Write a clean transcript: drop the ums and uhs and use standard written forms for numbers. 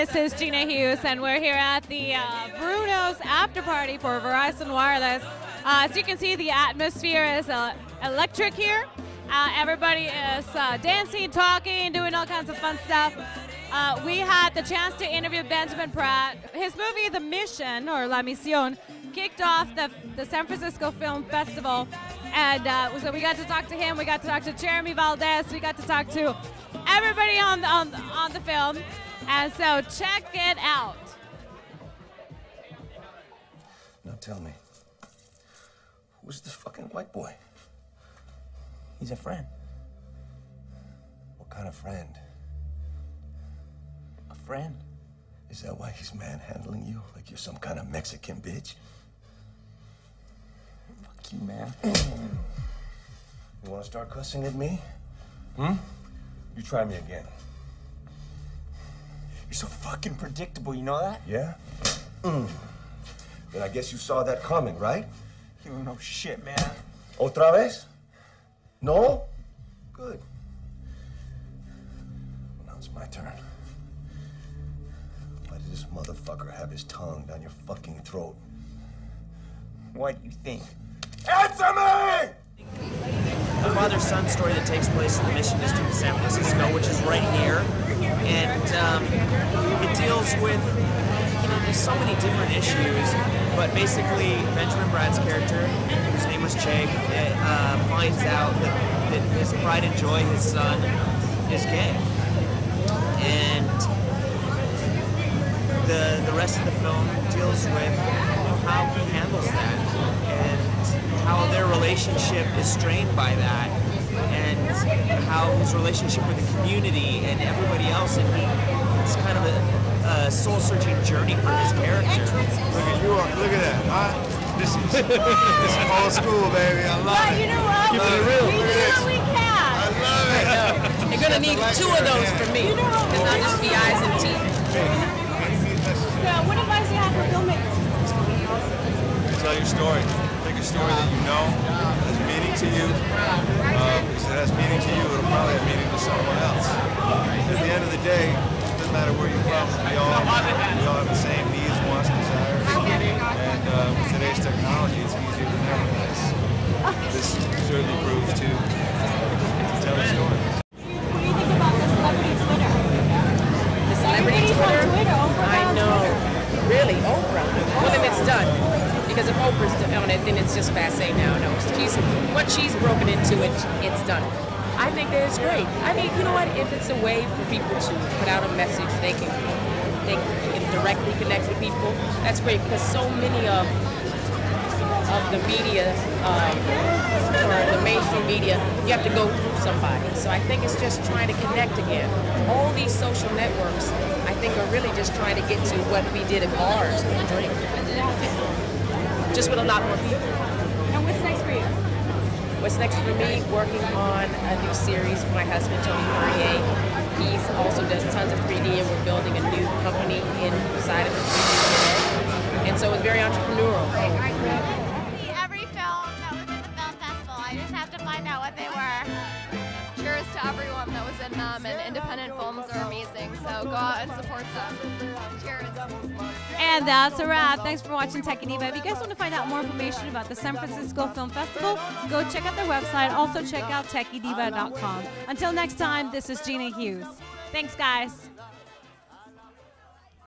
This is Gina Hughes, and we're here at the Bruno's after party for Verizon Wireless. As you can see, the atmosphere is electric here. Everybody is dancing, talking, doing all kinds of fun stuff. We had the chance to interview Benjamin Bratt. His movie, The Mission, or La Misión, kicked off the San Francisco Film Festival. And so we got to talk to him. We got to talk to Jeremy Valdez. We got to talk to everybody on the film. And so check it out. Now tell me, who's this fucking white boy? He's a friend. What kind of friend? A friend. Is that why he's manhandling you like you're some kind of Mexican bitch? Fuck you, man. You want to start cussing at me? You try me again. You're so fucking predictable, you know that? Yeah? Then I guess you saw that coming, right? You don't know shit, man. Otra vez? No? Good. Well, now it's my turn. Why did this motherfucker have his tongue down your fucking throat? What do you think? Answer me! A father-son story that takes place in the Mission District of San Francisco, which is right here, and it deals with, there's so many different issues, but basically Benjamin Bratt's character, whose name was Che, finds out that his pride and joy, his son, is gay, and the rest of the film deals with how he handles that, and how their relationship is strained by that, and how his relationship with the community and everybody else, and it's kind of a soul-searching journey for his character. Look at that, huh? This is old school, baby. I love it. You know what? Keep it real. We do what we can. I love it. You're gonna need 2 of those for me. It's not just the eyes and teeth. So, what advice do you have for filmmakers? Tell your story. Take a story that you know has meaning to you. Because it has meaning to you, it'll probably have meaning to someone else. At the end of the day, it doesn't matter where you're from. We all have the same needs, wants, desires. And with today's technology, it's easier than ever. This certainly proves to tell a story. What do you think about the celebrity Twitter? The celebrity Twitter? On Twitter. Oprah I on know. Twitter. Really, Oprah. Well, then it's done. Because if Oprah's on it, then it's just passe now. No, once she's broken into it, it's done. I think that it's great. I mean, you know what? If it's a way for people to put out a message, they can directly connect with people. That's great, because so many of the media, or the mainstream media, you have to go through somebody. So I think it's just trying to connect again. All these social networks, I think, are really just trying to get to what we did at bars with a drink. Just with a lot more people. And what's next for you? What's next for me? Working on a new series with my husband, Tony Fournier. He also does tons of 3D, and we're building a new company inside of the 3D today. And so it's very entrepreneurial. Every film that was in the film festival, I just have to find out what they were. Cheers to everyone that was in them, and independent films are amazing, so go out and support them. Cheers. And that's a wrap. Thanks for watching Techie Diva. If you guys want to find out more information about the San Francisco Film Festival, go check out their website. Also check out techiediva.com. Until next time, this is Gina Hughes. Thanks, guys.